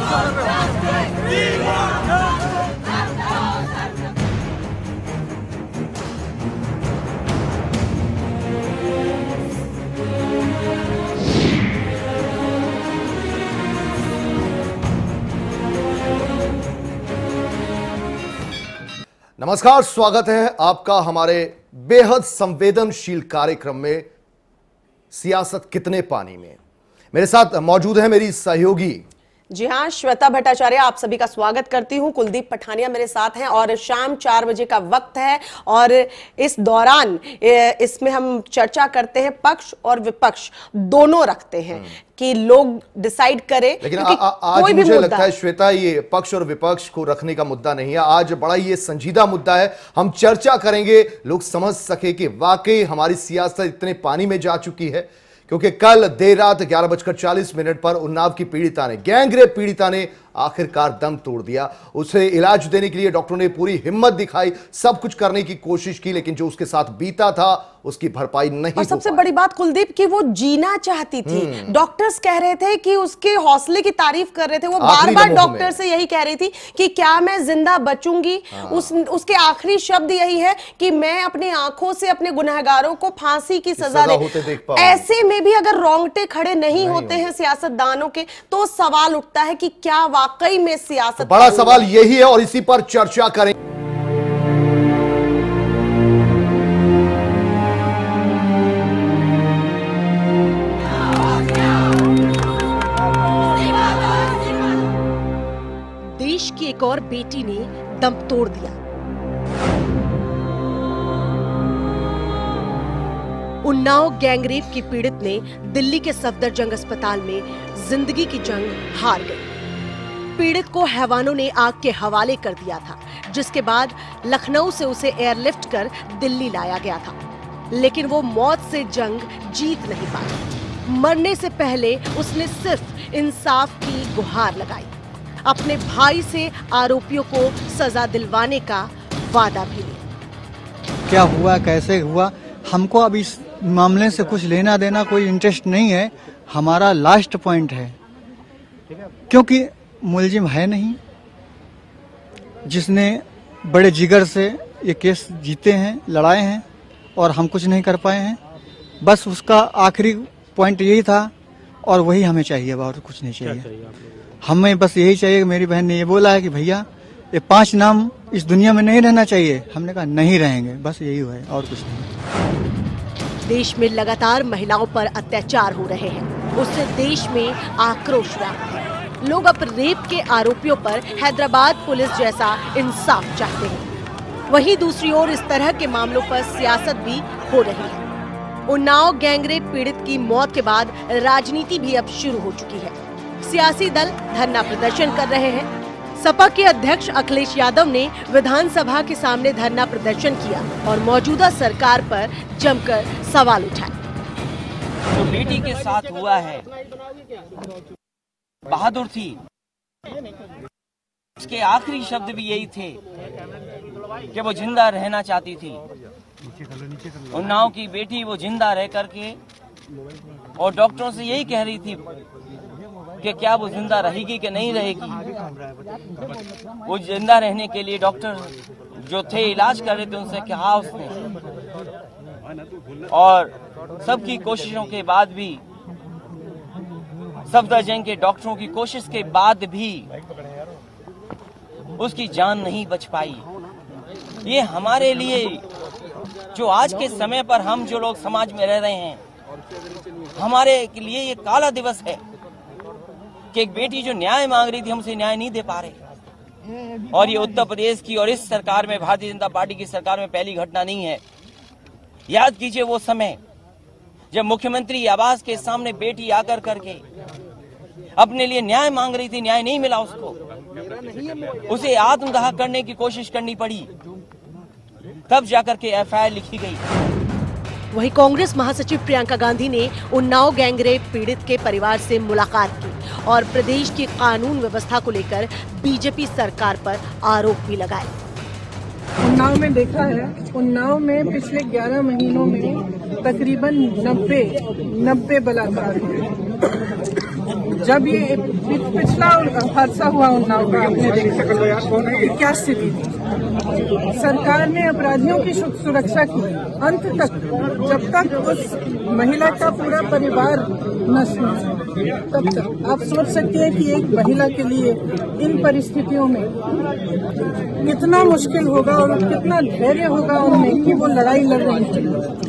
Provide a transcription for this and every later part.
नमस्कार, स्वागत है आपका हमारे बेहद संवेदनशील कार्यक्रम में सियासत कितने पानी में। मेरे साथ मौजूद है मेरी सहयोगी। जी हाँ, श्वेता भट्टाचार्य आप सभी का स्वागत करती हूँ। कुलदीप पठानिया मेरे साथ हैं और शाम 4 बजे का वक्त है और इस दौरान इसमें हम चर्चा करते हैं, पक्ष और विपक्ष दोनों रखते हैं कि लोग डिसाइड करें। लेकिन आज मुझे लगता है श्वेता, ये पक्ष और विपक्ष को रखने का मुद्दा नहीं है। आज बड़ा ये संजीदा मुद्दा है। हम चर्चा करेंगे, लोग समझ सके कि वाकई हमारी सियासत इतने पानी में जा चुकी है। क्योंकि कल देर रात 11:40 पर उन्नाव की पीड़िता ने, गैंगरेप पीड़िता ने आखिरकार दम तोड़ दिया। उसे इलाज देने के लिए डॉक्टरों ने पूरी हिम्मत दिखाई, सब कुछ करने की कोशिश की, लेकिन जो उसके साथ बीता था उसकी भरपाई नहीं और सबसे बड़ी बात कुलदीप की वो जीना चाहती थी। डॉक्टर्स कह रहे थे कि उसके हौसले की तारीफ कर रहे थे। वो बार बार डॉक्टर से यही कह रही थी कि क्या मैं जिंदा बचूंगी। उसके आखिरी शब्द यही है कि मैं अपनी आंखों से अपने गुनहगारों को फांसी की सजा दे। ऐसे में भी अगर रोंगटे खड़े नहीं होते हैं सियासतदानों के, तो सवाल उठता है कि क्या वाकई में सियासत। बड़ा सवाल यही है और इसी पर चर्चा करें। देश की एक और बेटी ने दम तोड़ दिया। उन्नाव गैंगरेप की पीड़ित ने दिल्ली के सफदरजंग अस्पताल में जिंदगी की जंग हार गई। पीड़ित को हैवानों ने आग के हवाले कर दिया था, जिसके बाद लखनऊ से उसे एयरलिफ्ट कर दिल्ली लाया गया था। लेकिन वो मौत से जंग जीत नहीं पाई। मरने से पहले उसने सिर्फ इंसाफ की गुहार लगाई। अपने भाई से आरोपियों को सजा दिलवाने का वादा भी लिया। क्या हुआ, कैसे हुआ, हमको अब इस मामले से कुछ लेना देना कोई इंटरेस्ट नहीं है। हमारा लास्ट पॉइंट है, क्योंकि मुलजिम है नहीं जिसने बड़े जिगर से ये केस जीते हैं, लड़ाए हैं, और हम कुछ नहीं कर पाए हैं। बस उसका आखिरी पॉइंट यही था और वही हमें चाहिए, और कुछ नहीं चाहिए। हमें बस यही चाहिए। मेरी बहन ने ये बोला है कि भैया ये 5 नाम इस दुनिया में नहीं रहना चाहिए। हमने कहा नहीं रहेंगे, बस यही है और कुछ नहीं। देश में लगातार महिलाओं पर अत्याचार हो रहे हैं, उससे देश में आक्रोश व्याप्त है। लोग अब रेप के आरोपियों पर हैदराबाद पुलिस जैसा इंसाफ चाहते हैं। वहीं दूसरी ओर इस तरह के मामलों पर सियासत भी हो रही है। उन्नाव गैंगरेप पीड़ित की मौत के बाद राजनीति भी अब शुरू हो चुकी है। सियासी दल धरना प्रदर्शन कर रहे हैं। सपा के अध्यक्ष अखिलेश यादव ने विधानसभा के सामने धरना प्रदर्शन किया और मौजूदा सरकार पर जमकर सवाल उठाए। जो बेटी के साथ हुआ है, बहादुर थी। उसके आखिरी शब्द भी यही थे कि वो जिंदा रहना चाहती थी। उन्नाव की बेटी वो जिंदा रह करके और डॉक्टरों से यही कह रही थी कि क्या वो जिंदा रहेगी कि नहीं रहेगी। वो जिंदा रहने के लिए डॉक्टर जो थे इलाज कर रहे थे उनसे कहा उसने, और सबकी कोशिशों के बाद भी, सफदरजंग के डॉक्टरों की कोशिश के बाद भी उसकी जान नहीं बच पाई। ये हमारे लिए, जो आज के समय पर हम जो लोग समाज में रह रहे हैं, हमारे लिए ये काला दिवस है कि एक बेटी जो न्याय मांग रही थी, हम उसे न्याय नहीं दे पा रहे। और ये उत्तर प्रदेश की और इस सरकार में, भारतीय जनता पार्टी की सरकार में पहली घटना नहीं है। याद कीजिए वो समय जब मुख्यमंत्री आवास के सामने बेटी आकर करके अपने लिए न्याय मांग रही थी, न्याय नहीं मिला उसको, उसे आत्मदाह करने की कोशिश करनी पड़ी, तब जाकर के एफआईआर लिखी गई। वहीं कांग्रेस महासचिव प्रियंका गांधी ने उन्नाव गैंगरेप पीड़ित के परिवार से मुलाकात की और प्रदेश की कानून व्यवस्था को लेकर बीजेपी सरकार पर आरोप भी लगाए। उन्नाव में देखा है, उन्नाव में पिछले 11 महीनों में तकरीबन 90 बलात्कार हुए। जब ये पिछला हादसा हुआ उन्नाव का, आपने देखा कि क्या स्थिति थी। सरकार ने अपराधियों की सुरक्षा की अंत तक, जब तक उस महिला का पूरा परिवार नष्ट न हो तब तक। आप सोच सकते हैं कि एक महिला के लिए इन परिस्थितियों में कितना मुश्किल होगा और कितना धैर्य होगा उनमें कि वो लड़ाई लड़ रही है।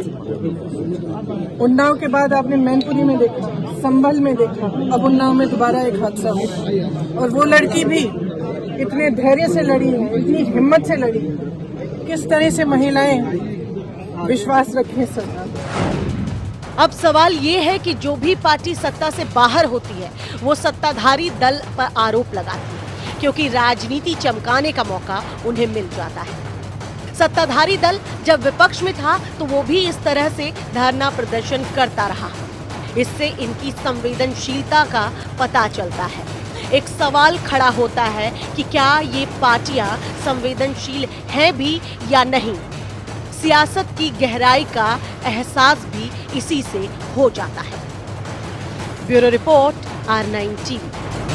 उन्नाव के बाद आपने मैनपुरी में देखा, संभल में देखा, अब उन्नाव में दोबारा एक हादसा हुआ और वो लड़की भी इतने धैर्य से लड़ी है, इतनी हिम्मत से लड़ी है। किस तरह से महिलाएं विश्वास रखें सरकार। अब सवाल ये है कि जो भी पार्टी सत्ता से बाहर होती है वो सत्ताधारी दल पर आरोप लगाती है, क्योंकि राजनीति चमकाने का मौका उन्हें मिल जाता है। सत्ताधारी दल जब विपक्ष में था तो वो भी इस तरह से धरना प्रदर्शन करता रहा। इससे इनकी संवेदनशीलता का पता चलता है। एक सवाल खड़ा होता है कि क्या ये पार्टियां संवेदनशील हैं भी या नहीं। सियासत की गहराई का एहसास भी इसी से हो जाता है। Bureau report, R9 TV.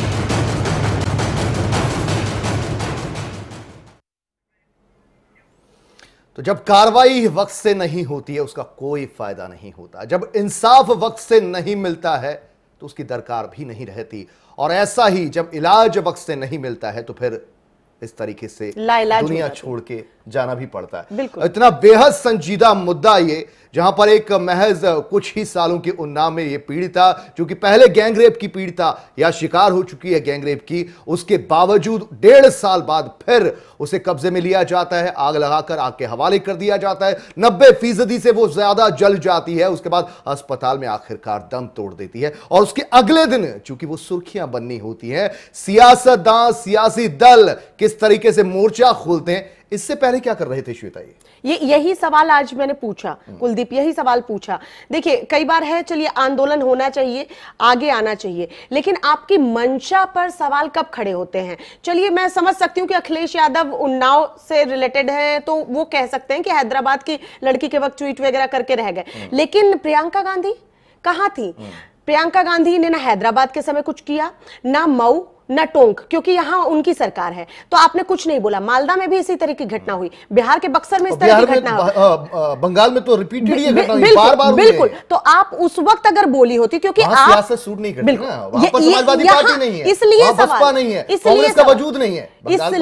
तो जब कार्रवाई वक्त से नहीं होती है उसका कोई फायदा नहीं होता। जब इंसाफ वक्त से नहीं मिलता है तो उसकी दरकार भी नहीं रहती। और ऐसा ही जब इलाज वक्त से नहीं मिलता है तो फिर इस तरीके से दुनिया छोड़ के जाना भी पड़ता है। इतना बेहद संजीदा मुद्दा ये, जहां पर एक महज कुछ ही सालों की उन्नाव में ये पीड़िता, जो कि पहले गैंगरेप की पीड़िता या शिकार हो चुकी है गैंगरेप की, उसके बावजूद 1.5 साल बाद फिर उसे कब्जे में लिया जाता है, आग लगाकर आग के हवाले कर दिया जाता है। 90% से वो ज्यादा जल जाती है। उसके बाद अस्पताल में आखिरकार दम तोड़ देती है और उसके अगले दिन चूंकि वो सुर्खियां बननी होती हैं, सियासतदान, सियासी दल किस तरीके से मोर्चा खोलते हैं। इससे पहले क्या कर रहे थे श्वेता? यही सवाल आज मैंने पूछा कुलदीप, यही सवाल पूछा। देखिए कई बार है, चलिए आंदोलन होना चाहिए, आगे आना चाहिए, लेकिन आपकी मंशा पर सवाल कब खड़े होते हैं? चलिए मैं समझ सकती हूँ कि अखिलेश यादव उन्नाव से रिलेटेड है तो वो कह सकते हैं कि हैदराबाद की लड़की के वक्त ट्वीट वगैरह करके रह गए, लेकिन प्रियंका गांधी कहाँ थी? प्रियंका गांधी ने ना हैदराबाद के समय कुछ किया, ना मऊ, न टोंक, क्योंकि यहाँ उनकी सरकार है, तो आपने कुछ नहीं बोला। मालदा में भी इसी तरह की घटना हुई, बिहार के बक्सर में इस तरह की घटना हुई, बंगाल में तो रिपीटेड ये घटना हुई, बार-बार बिल्कुल। तो आप उस वक्त अगर बोली होती, क्योंकि आप सियासत सूट नहीं करती ना, वहां पर समाजवादी पार्टी नहीं है, इसलिए बसपा नहीं है, कांग्रेस का वजूद नहीं है,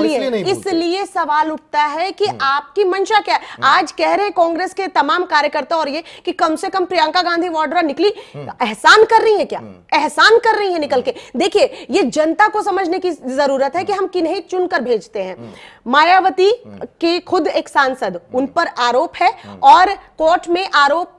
इसलिए सवाल उठता है कि आपकी मंशा क्या है। आज कह रहे हैं कांग्रेस के तमाम कार्यकर्ता और ये कि कम से कम प्रियंका गांधी वाड्रा निकली, एहसान कर रही है क्या? एहसान कर रही है निकल के। देखिए ये जनता को समझने की जरूरत है कि हम किन्हें चुनकर भेजते हैं। मायावती के खुद एक सांसद, उन पर आरोप है और कोर्ट में आरोप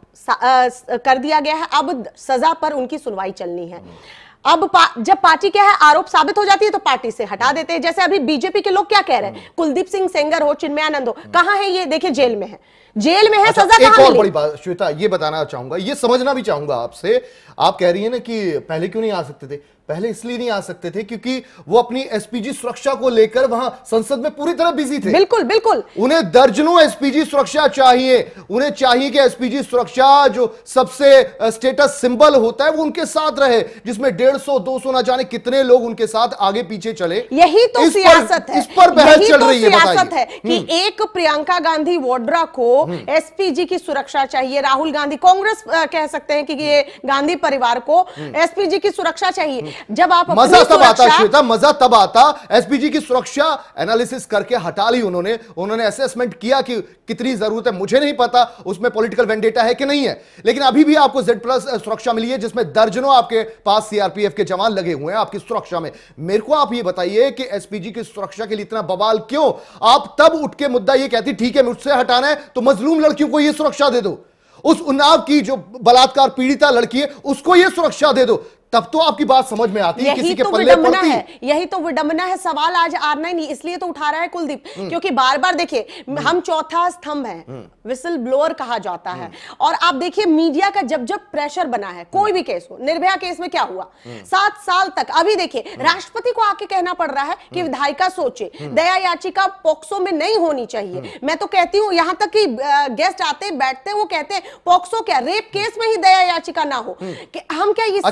कर दिया गया है, अब सजा पर उनकी सुनवाई चलनी है। अब जब पार्टी क्या है आरोप साबित हो जाती है तो पार्टी से हटा देते हैं। जैसे अभी बीजेपी के लोग क्या कह रहे हैं, कुलदीप सिंह सेंगर हो, चिन्मयानंद हो, कहां है ये? देखिए जेल में है, जेल में है। अच्छा, सजा कहां मिली? एक और बड़ी बड़ी बात श्वेता ये बताना चाहूंगा, ये समझना भी चाहूंगा आपसे। आप कह रही है ना कि पहले क्यों नहीं आ सकते थे? पहले इसलिए नहीं आ सकते थे क्योंकि वो अपनी एसपीजी सुरक्षा को लेकर वहां संसद में पूरी तरह बिजी थे। बिल्कुल बिल्कुल। उन्हें दर्जनों एसपीजी सुरक्षा चाहिए। उन्हें चाहिए कि एसपीजी सुरक्षा जो सबसे स्टेटस सिंबल होता है वो उनके साथ रहे, जिसमें 150-200 ना जाने कितने लोग उनके साथ आगे पीछे चले। यही तो सियासत है, इस पर बहस चल रही है। सियासत है कि एक प्रियंका गांधी वाड्रा को एसपीजी की सुरक्षा चाहिए, राहुल गांधी, कांग्रेस कह सकते हैं कि ये गांधी परिवार को एसपीजी की सुरक्षा चाहिए। जब आप मजा तब आता श्वेता, मजा तब आता एसपीजी की सुरक्षा एनालिसिस करके हटा ली उन्होंने असेसमेंट किया कि कितनी जरूरत है। मुझे नहीं पता उसमें पॉलिटिकल वेंडेटा है कि नहीं है, लेकिन अभी भी आपको Z+ सुरक्षा मिली है जिसमें दर्जनों आपके पास सीआरपीएफ के जवान लगे हुए हैं आपकी सुरक्षा में। मेरे को आप ये बताइए कि एसपीजी की सुरक्षा के लिए इतना बवाल क्यों? आप तब उठ के मुद्दा ये कहती ठीक है मुझसे हटाना है तो मजलूम लड़कियों को यह सुरक्षा दे दो, उस उन्नाव की जो बलात्कार पीड़िता लड़की है उसको यह सुरक्षा दे दो, तब तो आपकी बात समझ में आती है, किसी के पल्ले पड़ती है। यही तो विडंबना है। सवाल आज R9 नहीं इसलिए तो उठा रहा है कुलदीप, क्योंकि बार बार देखिए हम चौथा स्तंभ है, विसल ब्लोअर कहा जाता है। और आप देखिए मीडिया का जब जब प्रेशर बना है, कोई भी केस हो, निर्भया केस में क्या हुआ, 7 साल तक, अभी देखिए राष्ट्रपति को आके कहना पड़ रहा है कि विधायिका सोचे, दया याचिका पॉक्सो में नहीं होनी चाहिए। मैं तो कहती हूं यहां तक कि गेस्ट आते बैठते वो कहते हैं पॉक्सो क्या, रेप केस में ही दया याचिका ना हो। कि हम क्या इससे डिसाइड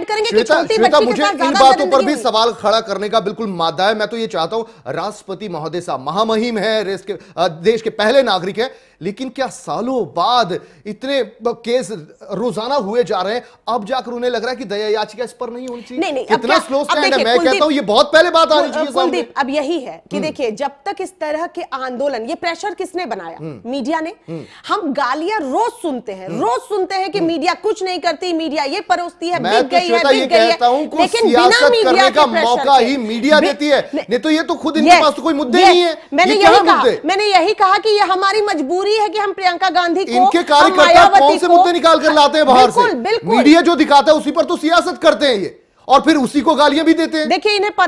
करेंगे कि छोटी बच्ची के साथ इन बातों पर भी सवाल खड़ा करने का बिल्कुल मादा है। मैं तो ये चाहता हूं, राष्ट्रपति महोदय साहब महामहिम है, देश के पहले नागरिक है, लेकिन क्या सालों बाद इतने केस रोजाना हुए जा रहे हैं, अब जाकर उन्हें लग रहा है कि दया याचिका इस पर नहीं होनी चाहिए? नहीं, कितना स्लो स्टैंड है। मैं कहता हूं ये बहुत पहले बात आ रही है सामने। अब यही है कि देखिए, जब तक इस तरह के आंदोलन, ये प्रेशर किसने बनाया? मीडिया ने। हम गालियां रोज सुनते हैं कि मीडिया कुछ नहीं करती, मीडिया ये परोसती है, बिक गई है, लेकिन सियासत करने का मौका ही मीडिया देती है, नहीं तो ये तो खुद इनके पास तो कोई मुद्दे नहीं है। मैंने यही कहा कि ये हमारी मजबूरी है कि हम प्रियंका गांधी को, इनके कार्यकर्ता कौन से मुद्दे निकाल कर लाते हैं बाहर से? मीडिया जो दिखाता है उसी पर तो सियासत करते हैं ये, और फिर उसी को गालियां भी देते हैं। देखिए, इन्हें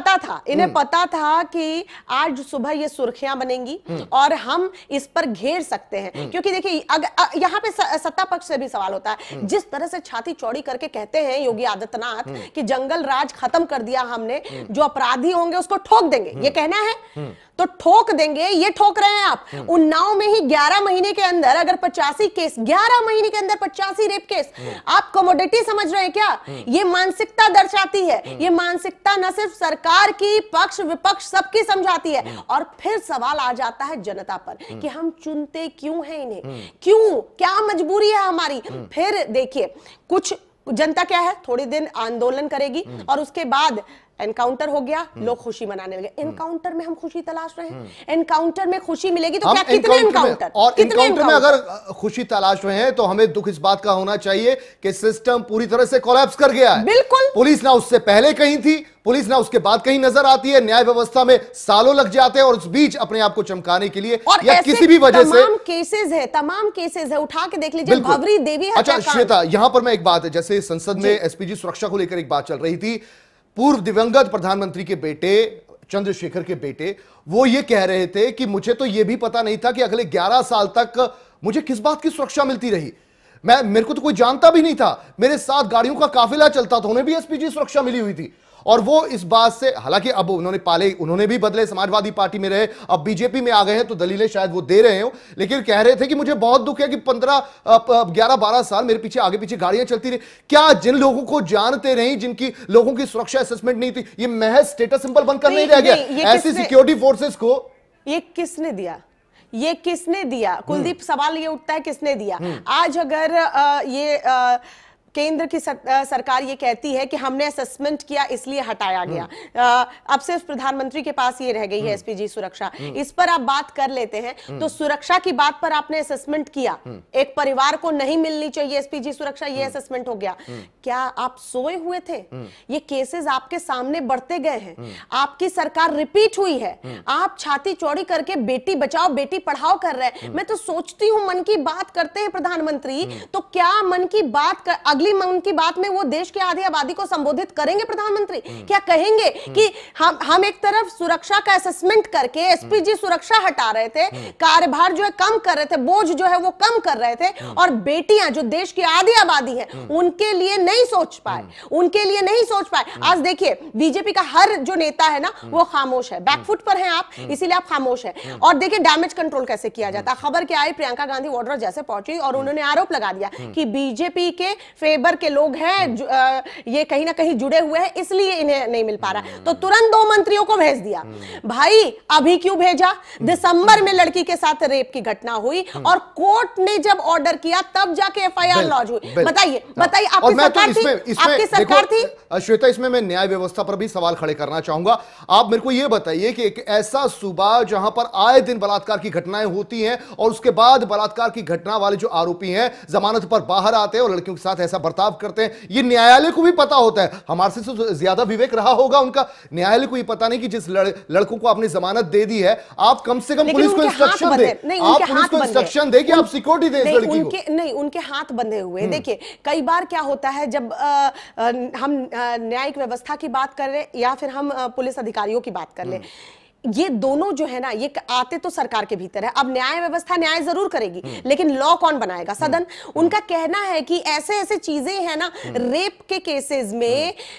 पता था कि आज सुबह ये सुर्खियां बनेंगी और हम इस पर घेर सकते हैं, क्योंकि देखिए यहाँ पे सत्ता पक्ष से भी सवाल होता है। जिस तरह से छाती चौड़ी करके कहते हैं योगी आदित्यनाथ कि जंगल राज खत्म कर दिया हमने, जो अपराधी होंगे उसको ठोक देंगे, ये कहना है तो ठोक देंगे। ये ठोक रहे हैं आप। उन्नाव में ही 11 महीने के अंदर अगर 85 केस, 11 महीने के अंदर 85 रेप केस, आप कमोडिटी समझ रहे हैं क्या? ये मानसिकता दर्शाती है। ये मानसिकता न सिर्फ सरकार की, पक्ष विपक्ष सबकी समझाती है। और फिर सवाल आ जाता है जनता पर कि हम चुनते क्यों हैं इन्हें, क्यों, क्या मजबूरी है हमारी? फिर देखिए, कुछ जनता क्या है, थोड़ी दिन आंदोलन करेगी और उसके बाद एनकाउंटर हो गया, लोग खुशी मनाने लगे। एनकाउंटर में हम खुशी तलाश रहे हैं? एनकाउंटर में खुशी मिलेगी तो क्या? कितने एनकाउंटर? और एनकाउंटर में अगर खुशी तलाश रहे हैं तो हमें दुख इस बात का होना चाहिए कि सिस्टम पूरी तरह से कोलैप्स कर गया है। बिल्कुल। पुलिस ना उससे पहले कहीं थी, पुलिस ना उसके बाद कहीं नजर आती है, न्याय व्यवस्था में सालों लग जाते हैं और उस बीच अपने आप को चमकाने के लिए या किसी भी वजह से तमाम केसेस है, उठा के देख लीजिए। भवरी देवी अच्छा श्वेता, यहां पर मैं एक बात है, जैसे संसद में एसपीजी सुरक्षा को लेकर एक बात चल रही थी, पूर्व दिवंगत प्रधानमंत्री के बेटे, चंद्रशेखर के बेटे, वो ये कह रहे थे कि मुझे तो ये भी पता नहीं था कि अगले 11 साल तक मुझे किस बात की सुरक्षा मिलती रही। मेरे को तो कोई जानता भी नहीं था, मेरे साथ गाड़ियों का काफिला चलता था, उन्हें भी एसपीजी सुरक्षा मिली हुई थी। और वो इस बात से, हालांकि अब उन्होंने भी बदले, समाजवादी पार्टी में रहे, अब बीजेपी में आ गए हैं तो दलीलें शायद वो दे रहे हो, लेकिन कह रहे थे कि मुझे बहुत दुख है कि 11-12 साल मेरे पीछे आगे पीछे गाड़ियां चलती रही। क्या जिन लोगों को जानते रही, जिनकी लोगों की सुरक्षा असेसमेंट नहीं थी, ये महज स्टेटस सिंबल बनकर नहीं रह गया? ऐसी सिक्योरिटी फोर्सेस को ये किसने दिया? कुलदीप, सवाल ये उठता है किसने दिया? आज अगर केंद्र की सरकार ये कहती है कि हमने असेसमेंट किया इसलिए हटाया गया, अब सिर्फ प्रधानमंत्री के पास ये रह गई है एसपीजी सुरक्षा, इस पर आप बात कर लेते हैं। तो सुरक्षा की बात पर आपने असेसमेंट किया, एक परिवार को नहीं मिलनी चाहिए एसपीजी सुरक्षा, ये असेसमेंट हो गया। क्या आप सोए हुए थे? ये केसेस आपके सामने बढ़ते गए हैं, आपकी सरकार रिपीट हुई है, आप छाती चौड़ी करके बेटी बचाओ बेटी पढ़ाओ कर रहे हैं। मैं तो सोचती हूं, मन की बात करते हैं प्रधानमंत्री, तो क्या मन की बात अगली मन की बात में वो देश की आधी आबादी को संबोधित करेंगे प्रधानमंत्री? क्या कहेंगे कि हम एक तरफ सुरक्षा का असेसमेंट करके एसपीजी सुरक्षा हटा रहे थे, कार्यभार जो है कम कर रहे थे, बोझ जो है वो कम कर रहे थे, और बेटियां जो देश की आधी आबादी है उनके लिए नहीं सोच पाए, आज देखिए बीजेपी का हर जो नेता है ना वो खामोश है, बैकफुट पर हैं आप, इसीलिए आप खामोश है। और देखिए डैमेज कंट्रोल कैसे किया जाता है। खबर क्या आई, प्रियंका गांधी वाड्रा जैसे पहुंची और उन्होंने आरोप लगा दिया कि बीजेपी के फेवर के लोग हैं, ये कहीं ना कहीं जुड़े हुए हैं, इसलिए इन्हें नहीं मिल पा रहा। तो तुरंत 2 मंत्रियों को भेज दिया। भाई अभी क्यों भेजा? दिसंबर में लड़की के साथ रेप की घटना हुई और कोर्ट ने जब ऑर्डर किया तब जाके एफआईआर लॉन्च हुई। बताइए आपकी सरकार थी? श्वेता, इसमें मैं न्याय व्यवस्था पर भी सवाल खड़े करना चाहूंगा। आप मेरे को यह बताइए कि एक ऐसा सूबा जहां पर आए दिन बलात्कार की घटनाएं होती हैं और उसके बाद बलात्कार की घटना वाले जो आरोपी हैं जमानत पर बाहर आते हैं और लड़कियों के साथ ऐसा बर्ताव करते हैं, ये न्यायालय को भी पता होता है। हमारे से तो ज्यादा विवेक रहा होगा उनका, न्यायालय को ये पता नहीं कि जिस लड़कों को आपने जमानत दे दी है, आप कम से कम पुलिस को इंस्ट्रक्शन दे, आप पुलिस को इंस्ट्रक्शन दे कि आप सिक्योरिटी दें इस लड़की को। नहीं, उनके हाथ बंधे हुए। देखिए कई बार क्या होता है, जब हम न्यायिक व्यवस्था की बात कर रहे या फिर हम पुलिस अधिकारियों की बात कर ले, ये दोनों जो है ना, ये आते तो सरकार के भीतर है। अब न्याय व्यवस्था न्याय जरूर करेगी, लेकिन लॉ कौन बनाएगा? सदन। उनका कहना है कि ऐसे ऐसे चीजें हैं ना, रेप के केसेस में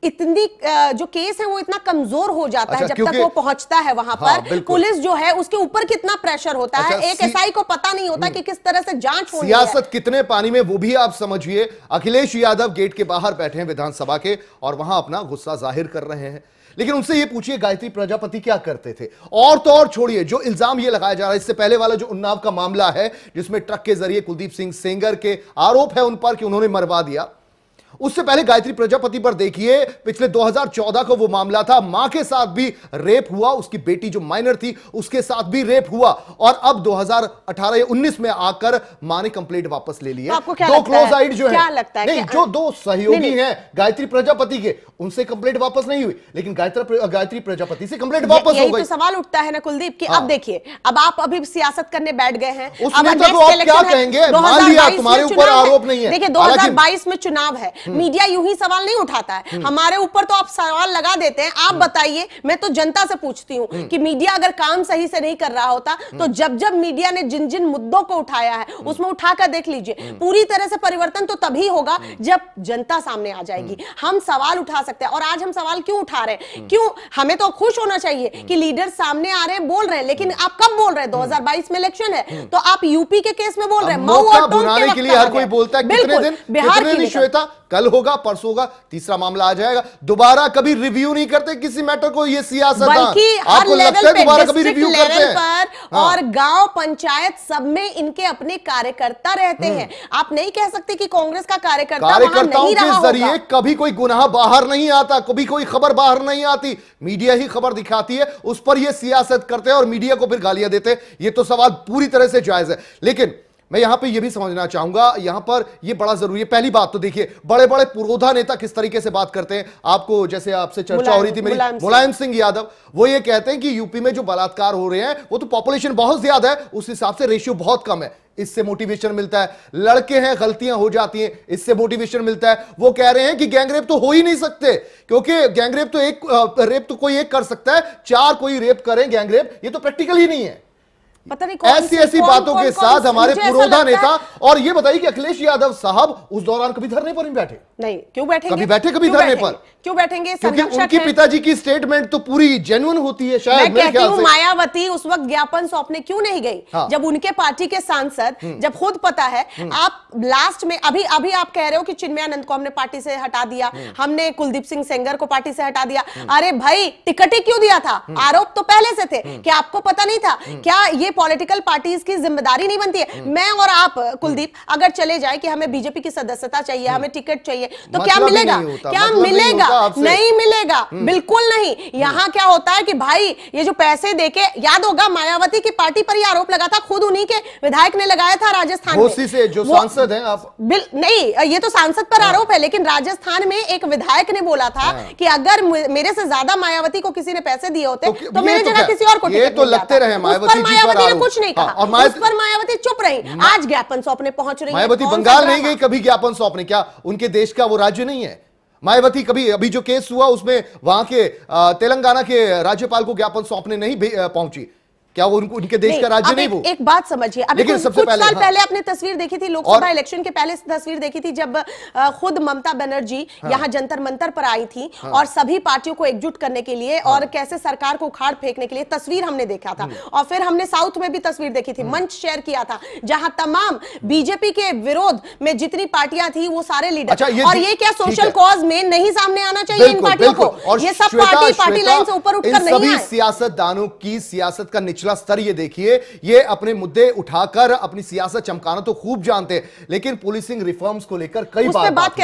इतनी जो केस है वो इतना कमजोर हो जाता है जब तक वो पहुंचता है वहां पर। पुलिस जो है उसके ऊपर कितना प्रेशर होता है, एक एसआई को पता नहीं होता कि किस तरह से जांच होनी है। सियासत कितने पानी में वो भी आप समझिए। अखिलेश यादव गेट के बाहर बैठे हैं विधानसभा के और वहां अपना गुस्सा जाहिर कर रहे हैं, लेकिन उनसे ये पूछिए गायत्री प्रजापति क्या करते थे। और तो और छोड़िए, जो इल्जाम ये लगाया जा रहा है, इससे पहले वाला जो उन्नाव का मामला है जिसमें ट्रक के जरिए कुलदीप सिंह सेंगर के आरोप है उन पर कि उन्होंने मरवा दिया, उससे पहले गायत्री प्रजापति पर देखिए पिछले 2014 का वो मामला था, मां के साथ भी रेप हुआ, उसकी बेटी जो माइनर थी उसके साथ भी रेप हुआ, और अब 2018 या 19 में आकर मां ने कंप्लेंट वापस ले ली है। दो क्लोज आइड जो है, नहीं, जो दो सहयोगी हैं गायत्री प्रजापति के, उनसे कंप्लेंट वापस नहीं हुई, लेकिन गायत्री प्रजापति से कंप्लेंट वापस हो गई। तो सवाल उठता है ना कुलदीप कि अब देखिए, अब आप अभी सियासत करने बैठ गए हैं, उस नेता को आप क्या कहेंगे? मान लिया तुम्हारे ऊपर आरोप नहीं है, देखिए 2022 में चुनाव है, मीडिया यूं ही सवाल नहीं उठाता है, हमारे ऊपर तो आप सवाल लगा देते हैं। आप बताइए, मैं तो जनता से पूछती हूं कि मीडिया अगर काम सही से नहीं कर रहा होता तो जब जब मीडिया ने जिन जिन मुद्दों को उठाया है उसमें उठाकर देख लीजिए, पूरी तरह से परिवर्तन तो तभी होगा जब जनता सामने आ जाएगी। हम सवाल उठा सकते हैं, और आज हम सवाल क्यों उठा रहे हैं? क्यों? हमें तो खुश होना चाहिए कि लीडर सामने आ रहे हैं, बोल रहे हैं, लेकिन आप कब बोल रहे हैं? 2022 में इलेक्शन है तो आप यूपी के केस में बोल रहे हैं। मौका बुलाने के लिए हर कोई बोलता है कितने दिन श्वेता, कल होगा, परसों होगा, तीसरा मामला आ जाएगा, दोबारा कभी रिव्यू नहीं करते किसी मैटर को। ये सियासत आपको लगता है दोबारा कभी रिव्यू करते हैं? पर और गांव पंचायत सब में इनके अपने कार्यकर्ता रहते हैं। आप नहीं कह सकते कि कांग्रेस का कार्यकर्ताओं के जरिए कभी कोई गुनाह बाहर नहीं आता, कभी कोई खबर बाहर नहीं आती, मीडिया ही खबर दिखाती है, उस पर ये सियासत करते हैं और मीडिया को फिर गालियां देते हैं। ये तो सवाल पूरी तरह से जायज है, लेकिन मैं यहां पे ये भी समझना चाहूंगा, यहां पर ये बड़ा जरूरी है। पहली बात तो देखिए, बड़े बड़े पुरोधा नेता किस तरीके से बात करते हैं। आपको जैसे आपसे चर्चा हो रही थी मेरी, मुलायम सिंह यादव, वो ये कहते हैं कि यूपी में जो बलात्कार हो रहे हैं वो तो पॉपुलेशन बहुत ज्यादा है, उस हिसाब से रेशियो बहुत कम है, इससे मोटिवेशन मिलता है। लड़के हैं, गलतियां हो जाती हैं, इससे मोटिवेशन मिलता है। वो कह रहे हैं कि गैंगरेप तो हो ही नहीं सकते, क्योंकि गैंगरेप तो रेप तो कोई एक कर सकता है, चार कोई रेप करें गैंगरेप, ये तो प्रैक्टिकल ही नहीं है। पता नहीं ऐसी बातों के साथ हमारे पुरोधा नेता। और ये बताइए कि अखिलेश यादव साहब उस दौरान कभी धरने पर नहीं बैठे? नहीं, क्यों बैठेंगे? कभी बैठे कभी धरने पर? क्यों बैठेंगे? क्योंकि उनकी पिताजी की स्टेटमेंट तो पूरी जेन्युइन होती है। शायद मैं कहती हूं मायावती उस वक्त ज्ञापन सौंपने क्यों नहीं गई? जब उनके पार्टी के सांसद, जब खुद पता है, आप लास्ट में अभी आप कह रहे हो कि चिन्मयानंद को हमने पार्टी से हटा दिया, हमने कुलदीप सिंह सेंगर को पार्टी से हटा दिया। अरे भाई, टिकट ही क्यों दिया था? आरोप तो पहले से थे। क्या आपको पता नहीं था? क्या ये पॉलिटिकल पार्टी की जिम्मेदारी नहीं बनती है? मैं और आप कुलदीप अगर चले जाए कि हमें बीजेपी की सदस्यता चाहिए, हमें टिकट चाहिए, तो क्या मिलेगा? क्या मिलेगा? नहीं मिलेगा, बिल्कुल नहीं। यहाँ क्या होता है कि भाई ये जो पैसे देके, याद होगा मायावती की पार्टी पर ही आरोप लगा था, खुद उन्हीं के विधायक ने लगाया था राजस्थान में, से जो सांसद हैं आप। नहीं, ये तो सांसद पर आरोप है, लेकिन राजस्थान में एक विधायक ने बोला था कि अगर मेरे से ज्यादा मायावती को किसी ने पैसे दिए होते तो मेरी जगह किसी और को टिकट तो लगते रहे। मायावती ने कुछ नहीं कहा, उस पर मायावती चुप रही। आज ज्ञापन सौंपने पहुंच रही है। मायावती बंगाल नहीं गई कभी ज्ञापन सौंपने? क्या उनके देश का वो राज्य नहीं है मायावती? कभी अभी जो केस हुआ उसमें वहां के तेलंगाना के राज्यपाल को ज्ञापन सौंपने नहीं पहुंची? क्या वो उनके देश का राज्य नहीं? वो एक बात समझिए, अभी कुछ साल पहले आपने तस्वीर देखी थी, लोकसभा इलेक्शन के पहले तस्वीर देखी थी, जब खुद ममता बनर्जी यहाँ जंतर मंतर पर आई थी और सभी पार्टियों को एकजुट करने के लिए और कैसे सरकार को उखाड़ फेंकने के लिए, तस्वीर हमने देखा था। और फिर हमने साउथ में भी तस्वीर देखी थी, मंच शेयर किया था, जहां तमाम बीजेपी के विरोध में जितनी पार्टियां थी वो सारे लीडर। और ये क्या सोशल कॉज में नहीं सामने आना चाहिए इन पार्टियों को? ये सब पार्टी लाइन से ऊपर उठकर नहीं आए। सियासतदानों की सियासत का स्तर ये देखिए, ये अपने मुद्दे उठाकर अपनी सियासत चमकाना तो खूब जानते हैं, लेकिन पुलिसिंग रिफॉर्म्स को लेकर कई बार बात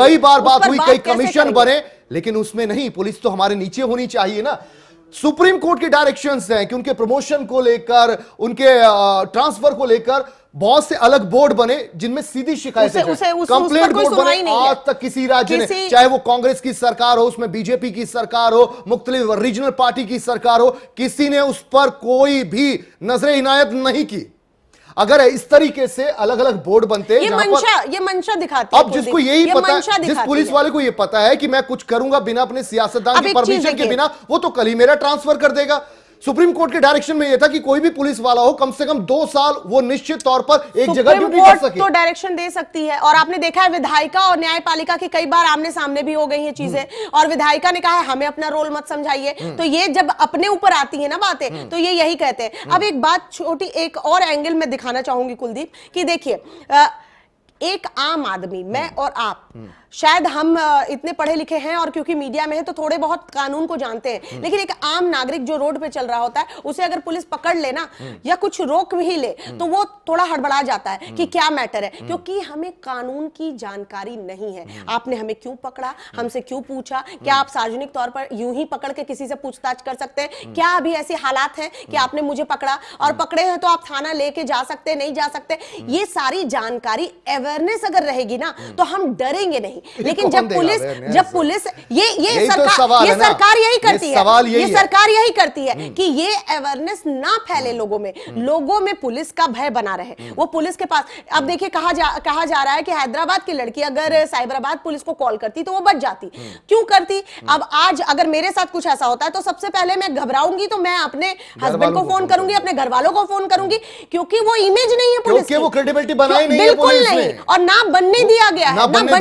हुई, कई कमीशन बने, लेकिन उसमें नहीं, पुलिस तो हमारे नीचे होनी चाहिए ना। सुप्रीम कोर्ट के डायरेक्शंस हैं कि उनके प्रमोशन को लेकर, उनके ट्रांसफर को लेकर बहुत से अलग बोर्ड बने जिनमें सीधी शिकायतें, कंप्लेंट बोर्ड बने। आज तक किसी राज्य ने, चाहे वो कांग्रेस की सरकार हो, उसमें बीजेपी की सरकार हो, मुख्तलिफ रीजनल पार्टी की सरकार हो, किसी ने उस पर कोई भी नजर इनायत नहीं की। अगर इस तरीके से अलग अलग बोर्ड बनते, ये मंशा दिखाती है। अब जिसको यही पता है, जिस पुलिस वाले को ये पता है कि मैं कुछ करूंगा बिना अपने सियासतदान की परमिशन के बिना, वो तो कल ही मेरा ट्रांसफर कर देगा। सुप्रीम कोर्ट के डायरेक्शन में यह था कि कोई भी पुलिस वाला हो कम से कम 2 साल वो निश्चित तौर पर एक जगह ड्यूटी कर सके। तो डायरेक्शन दे सकती है, और आपने देखा है विधायिका और न्यायपालिका की कई बार आमने सामने भी हो गई हैं चीजें, और विधायिका ने कहा है हमें अपना रोल मत समझाइए। तो ये जब अपने ऊपर आती है ना बातें, तो ये यही कहते हैं। अब एक बात छोटी एक और एंगल में दिखाना चाहूंगी कुलदीप, कि देखिए एक आम आदमी, मैं और आप, शायद हम इतने पढ़े लिखे हैं और क्योंकि मीडिया में है तो थोड़े बहुत कानून को जानते हैं, लेकिन एक आम नागरिक जो रोड पे चल रहा होता है उसे अगर पुलिस पकड़ ले ना या कुछ रोक भी ले तो वो थोड़ा हड़बड़ा जाता है कि क्या मैटर है, क्योंकि हमें कानून की जानकारी नहीं है। आपने हमें क्यों पकड़ा, हमसे क्यों पूछा, क्या आप सार्वजनिक तौर पर यूं ही पकड़ के किसी से पूछताछ कर सकते हैं? क्या अभी ऐसे हालात हैं कि आपने मुझे पकड़ा और पकड़े हैं तो आप थाना लेके जा सकते, नहीं जा सकते? ये सारी जानकारी, अवेयरनेस अगर रहेगी ना तो हम डरेंगे नहीं। लेकिन जब पुलिस ये सरकार यही करती है, ये सरकार यही करती है कि ये अवेयरनेस ना फैले लोगों में पुलिस का भय बना रहे। वो पुलिस के पास, अब देखिए कहा जा रहा है कि हैदराबाद की लड़की अगर साइबराबाद पुलिस को कॉल करती तो वो बच जाती। क्यों करती? अब आज अगर मेरे साथ कुछ ऐसा होता है तो सबसे पहले मैं घबराऊंगी, तो मैं अपने हस्बैंड को फोन करूंगी, अपने घर वालों को फोन करूंगी, क्योंकि वो इमेज नहीं है पुलिस की, वो क्रेडिबिलिटी बनाई नहीं है, बिल्कुल नहीं, और ना बनने दिया गया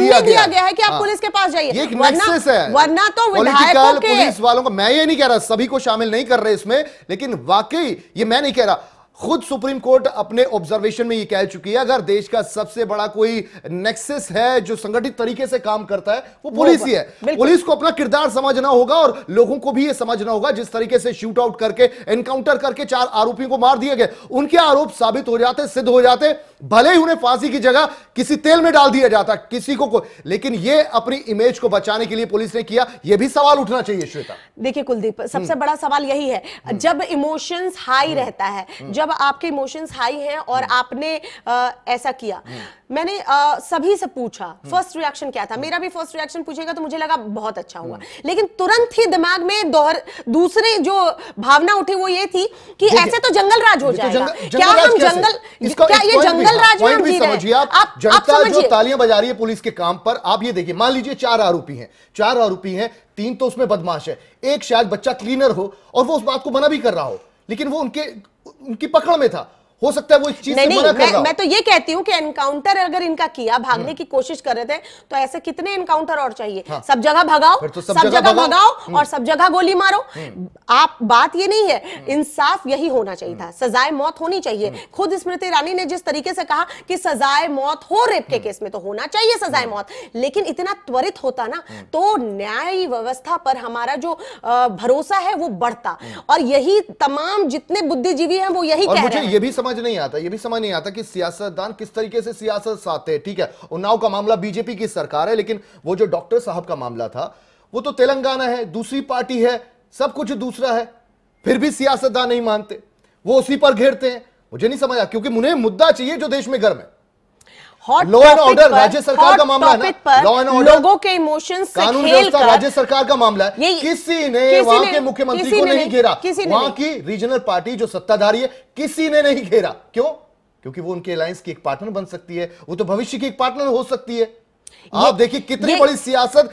है कि आप पुलिस के पास जाइए, वरना तो विधायकों के पुलिस वालों को, मैं ये नहीं कह रहा सभी को शामिल नहीं कर रहे इसमें, लेकिन वाकई ये मैं नहीं कह रहा, खुद सुप्रीम कोर्ट अपने ऑब्जर्वेशन में ये कह चुकी है अगर देश का सबसे बड़ा कोई नेक्सस है जो संगठित तरीके से काम करता है वो पुलिस ही है। पुलिस को अपना किरदार समझना होगा और लोगों को भी ये समझना होगा। जिस तरीके से शूट आउट करके, एनकाउंटर करके 4 आरोपियों को मार दिए गए, उनके आरोप साबित हो जाते, सिद्ध हो जाते, भले ही उन्हें फांसी की जगह किसी तेल में डाल दिया जाता किसी को, लेकिन ये अपनी इमेज को बचाने के लिए पुलिस ने किया। यह भी सवाल उठना चाहिए श्वेता। देखिए कुलदीप, सबसे बड़ा सवाल यही है, जब इमोशंस हाई रहता है, जब आपके इमोशंस हाई हैं और आपने ऐसा किया, मैंने सभी से पूछा फर्स्ट रिएक्शन क्या था। मेरा भी फर्स्ट रिएक्शन पूछेगा तो मुझे लगा बहुत अच्छा हुआ, लेकिन तुरंत ही दिमाग में दूसरी जो भावना उठी वो ये थी कि ऐसे तो जंगल राज हो जाएगा। क्या हम क्या ये जंगल राज में हम जी रहे हैं? आप जनता जो तालियां बजा रही है पुलिस के काम पर, आप ये देखिए, मान लीजिए 4 आरोपी हैं, 3 तो उसमें बदमाश है, एक शायद बच्चा क्लीनर हो और वो उस बात को मना भी कर रहा हो, लेकिन वो उनकी पकड़ में था। हो सकता है वो इस चीज से मना कर रहा हो। मैं तो ये कहती हूं कि एनकाउंटर अगर इनका किया, भागने की कोशिश कर रहे थे, तो ऐसे कितने एनकाउंटर और चाहिए? हाँ। सब जगह भगाओ, तो सब जगह भगाओ और सब जगह गोली मारो। आप बात ये नहीं है, इंसाफ यही होना चाहिए था, सजाए मौत होनी चाहिए। खुद स्मृति ईरानी ने जिस तरीके से कहा कि सजाए मौत हो रेप के केस में, तो होना चाहिए सजाए मौत, लेकिन इतना त्वरित होता ना तो न्याय व्यवस्था पर हमारा जो भरोसा है वो बढ़ता। और यही तमाम जितने बुद्धिजीवी हैं वो यही कह रहे हैं। ये भी समझ नहीं आता कि सियासतदान किस तरीके से सियासत साधते हैं। ठीक है, उन्नाव का मामला बीजेपी की सरकार है, लेकिन वो जो डॉक्टर साहब का मामला था वो तो तेलंगाना है, दूसरी पार्टी है, सब कुछ दूसरा है, फिर भी सियासतदान नहीं मानते, वो उसी पर घेरते हैं। मुझे नहीं समझा, क्योंकि उन्हें मुद्दा चाहिए जो देश में गर्म है। लॉ एंड ऑर्डर राज्य सरकार का मामला है ना, लॉ एंड ऑर्डर, लोगों के इमोशंस से व्यवस्था राज्य सरकार का मामला है। किसी ने वहां के मुख्यमंत्री को नहीं घेरा, वहां की रीजनल पार्टी जो सत्ताधारी है किसी ने नहीं घेरा। क्यों? क्योंकि वो उनके अलायंस की एक पार्टनर बन सकती है, वो तो भविष्य की एक पार्टनर हो सकती है। आप देखिए कितनी बड़ी सियासत,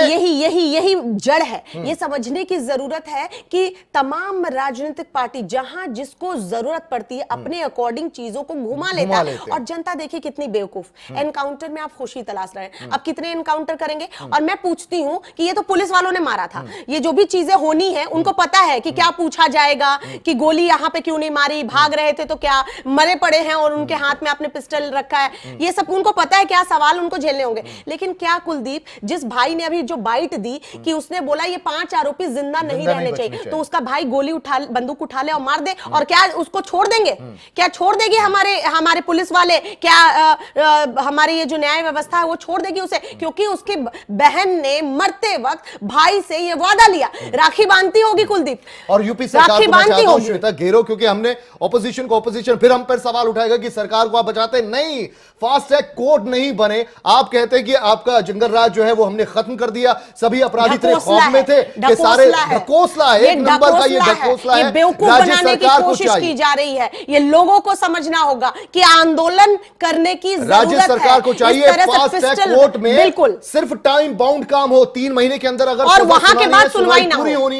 यही जड़ है। ये समझने की जरूरत है कि तमाम राजनीतिक पार्टी जहां जिसको जरूरत पड़ती है अपने अकॉर्डिंग चीजों को घुमा लेता है। और जनता देखिए कितनी बेवकूफ, एनकाउंटर में आप खुशी तलाश रहे हैं, अब कितने एनकाउंटर करेंगे? और मैं पूछती हूं कि ये तो पुलिस वालों ने मारा था, ये जो भी चीजें होनी है उनको पता है कि क्या पूछा जाएगा, कि गोली यहां पे क्यों नहीं मारी, भाग रहे थे तो क्या, मरे पड़े हैं और उनके हाथ में आपने पिस्टल रखा है, ये सब उनको पता है, क्या सवाल उनको झेलने होंगे। लेकिन क्या कुलदीप, जिस भाई ने अभी जो बाइट दी कि उसने बोला ये 5 आरोपी जिंदा नहीं रहने चाहिए, तो उसका भाई गोली उठा, बंदूक उठा ले और मार दे, और क्या उसको छोड़ देंगे? क्या छोड़ देगी हमारे पुलिस वाले? क्या हमारी ये जो न्याय व्यवस्था है वो छोड़ देगी उसे? क्योंकि उसकी बहन ने मरते वक्त भाई से ये वादा लिया, राखी बांधती होगी कुलदीप, और यूपी सरकार को बांधती होगी श्वेता घेरो, क्योंकि हमने ऑपोजिशन को फिर हम पर सवाल उठाएगा कि सरकार को आप बचाते नहीं, फास्ट ट्रैक कोर्ट नहीं बने। आप कहते हैं कि आपका जंगल राज जो है वो हमने खत्म कर दिया, सभी अपराधी तेरे खौफ में थे कि सारे ढकोसला है, एक नंबर का ये ढकोसला है, बेवकूफ बनाने की कोशिश की जा रही है। ये लोगों को समझना होगा कि आंदोलन करने की जरूरत है। राज्य सरकार को चाहिए फास्ट ट्रैक कोर्ट में बिल्कुल सिर्फ टाइम बाउंड काम हो, 3 महीने के अंदर अगर और वहां के बाद सुनवाई ना पूरी होनी है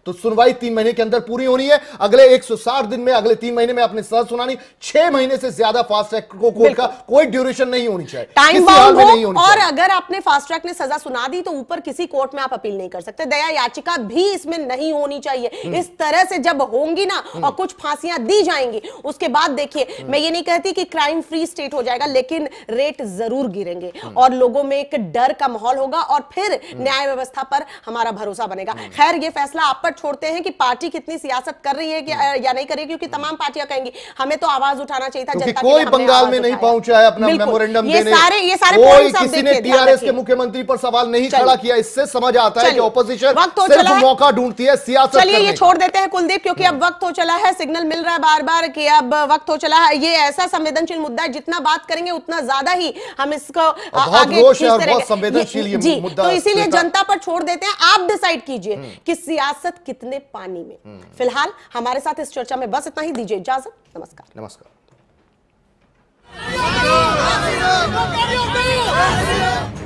तो सुनवाई 3 महीने के अंदर पूरी होनी है, अगले 160 दिन में, अगले 3 महीने में आपने सजा सुनानी, 6 महीने से ज्यादा फास्ट ट्रैक कोर्ट का कोई ड्यूरेशन नहीं होनी चाहिए, टाइम बाउंड हो। और अगर आपने फास्ट ट्रैक ने सजा सुना दी तो ऊपर किसी कोर्ट में आप अपील नहीं कर सकते, दया याचिका भी इसमें नहीं होनी चाहिए। इस तरह से जब होंगी ना और कुछ फांसियां दी जाएंगी, उसके बाद देखिए, मैं ये नहीं कहती कि क्राइम फ्री स्टेट हो जाएगा, लेकिन रेट जरूर गिरेंगे और लोगों में एक डर का माहौल होगा और फिर न्याय व्यवस्था पर हमारा भरोसा बनेगा। खैर, ये फैसला आप पर छोड़ते हैं कि पार्टी कितनी सियासत कर रही है या नहीं कर रही है, क्योंकि तमाम पार्टियां कहेंगी हमें तो आवाज उठाना चाहिए था, जनता कोई बंगाल में नहीं पहुंचा है अपना मेमोरेंडम देने, कोई किसी ने टीआरएस के मुख्यमंत्री पर सवाल नहीं खड़ा किया। इससे समझ आता है कि ऑपोजिशन सिर्फ मौका ढूंढती है सियासत। चलिए ये छोड़ देते हैं कुलदीप, क्योंकि अब वक्त हो चला है, सिग्नल मिल रहा है बार बार कि अब वक्त हो चला है। ये ऐसा संवेदनशील मुद्दा है, जितना बात करेंगे उतना ज्यादा ही हम इसको आगे खींचते रहेंगे जी। तो इसीलिए जनता पर छोड़ देते हैं, आप डिसाइड कीजिए कि सियासत कितने पानी में। फिलहाल हमारे साथ इस चर्चा में बस इतना ही, दीजिए इजाजत, नमस्कार। नमस्कार।